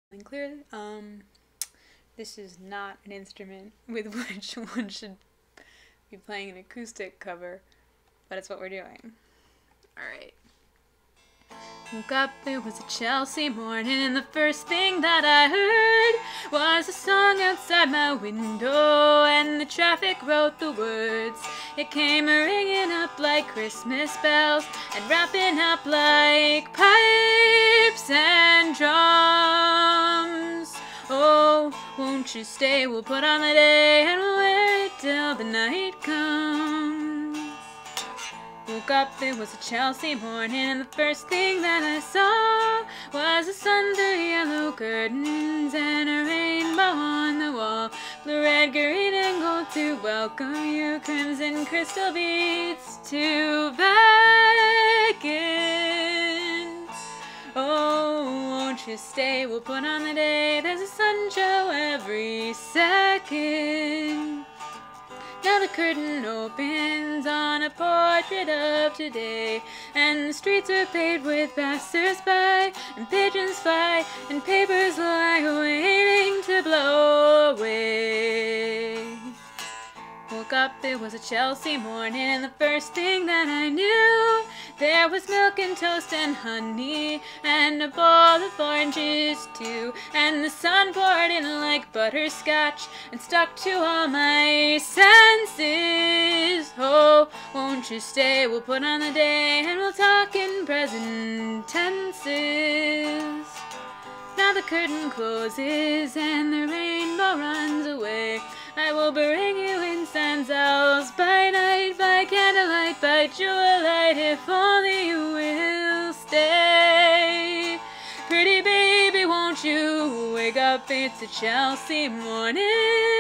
And clear. This is not an instrument with which one should be playing an acoustic cover, but it's what we're doing. Alright. Woke up, it was a Chelsea morning, and the first thing that I heard was a song outside my window, and the traffic wrote the words. It came ringing up like Christmas bells, and wrapping up like pipes and drums. Oh, won't you stay? We'll put on the day, and we'll wear it till the night comes. Woke up, it was a Chelsea morning, and the first thing that I saw was the sun through yellow curtains and a rainbow on the wall. Blue, red, green, and gold to welcome you, crimson crystal beads to beckon. Oh, won't you stay? We'll put on the day. There's a sun show every second. Now the curtain opens on a portrait of today, and the streets are paved with passers-by, and pigeons fly, and papers lie waiting to blow away. Woke up, it was a Chelsea morning, and the first thing that I knew, there was milk and toast and honey, and a bowl of oranges too, and the sun poured in like butterscotch, and stuck to all my senses. Oh, won't you stay? We'll put on the day, and we'll talk in present tenses. Now the curtain closes, and the rainbow runs away. I will bring you incense owls by night, by candlelight, by jewellight, if only you will stay. Pretty baby, won't you wake up? It's a Chelsea morning.